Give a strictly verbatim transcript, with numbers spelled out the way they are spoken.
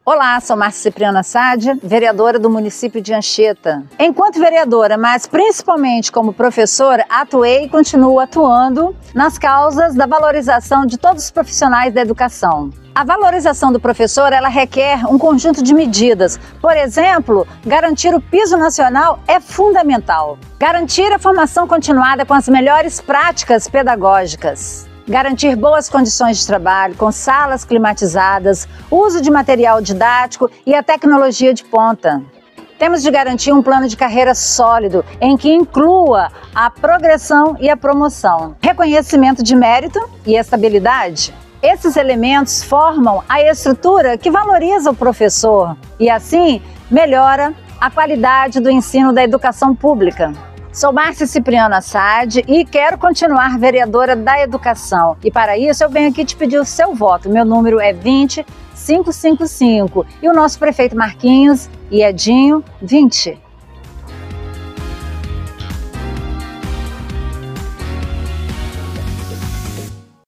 Olá, sou Márcia Cipriano Assad, vereadora do município de Anchieta. Enquanto vereadora, mas principalmente como professora, atuei e continuo atuando nas causas da valorização de todos os profissionais da educação. A valorização do professor, ela requer um conjunto de medidas. Por exemplo, garantir o piso nacional é fundamental. Garantir a formação continuada com as melhores práticas pedagógicas. Garantir boas condições de trabalho, com salas climatizadas, uso de material didático e a tecnologia de ponta. Temos de garantir um plano de carreira sólido, em que inclua a progressão e a promoção, reconhecimento de mérito e estabilidade. Esses elementos formam a estrutura que valoriza o professor e, assim, melhora a qualidade do ensino da educação pública. Sou Márcia Cipriano Assad e quero continuar vereadora da educação. E para isso eu venho aqui te pedir o seu voto. Meu número é vinte, quinhentos e cinquenta e cinco e o nosso prefeito Marquinhos e Edinho, vinte.